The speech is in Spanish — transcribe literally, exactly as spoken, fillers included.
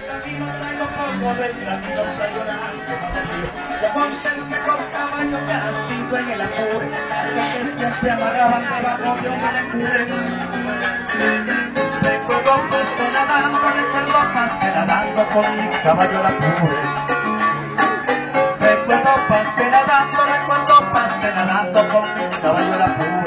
camino traigo polvo del camino traigo la alma del río. Ya ponte el mejor caballo que ha sido en el apure, hasta que se amarraban debajo de un alecure. Recuerdo pasé nadando, recuerdo pasé nadando con mi caballo al apure. Recuerdo pasé nadando, recuerdo pasé nadando con mi caballo al apure.